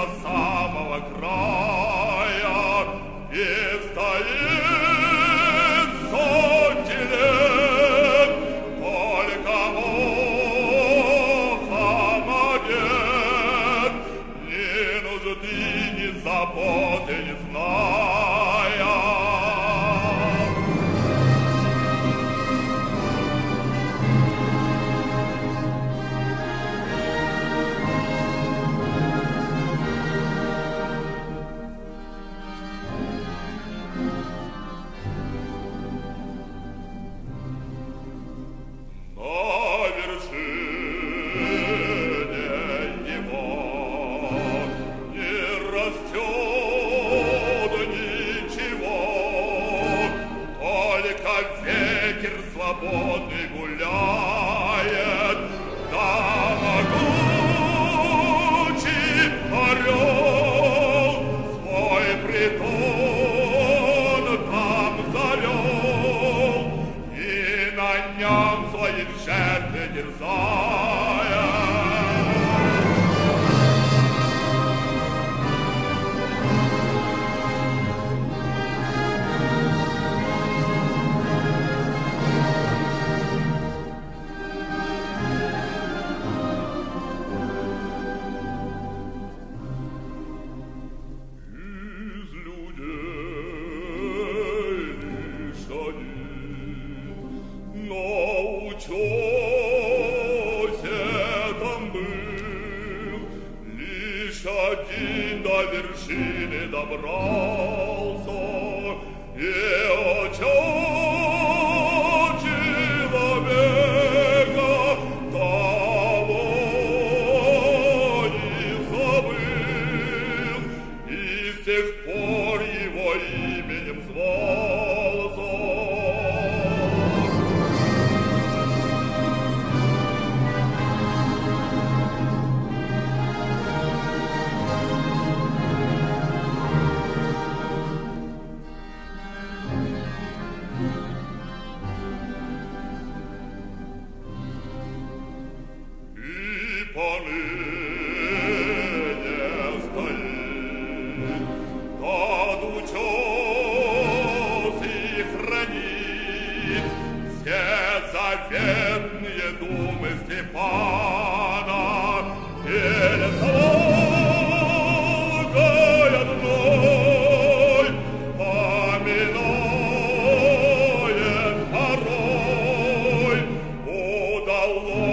до самого края и стоит сотни лет, только Мухаммадет ни нужды, ни заботы не зная. Свободный гуляет, да могучий орел свой притон там завел и на нем своих жертв дерзает. Один до вершины добрался, и очел человека того не забыл, и с тех пор его именем звался. Поныне стоит, тот учёс и хранит все заветные думы Степана, или с Волгой одной поминует порой удалось.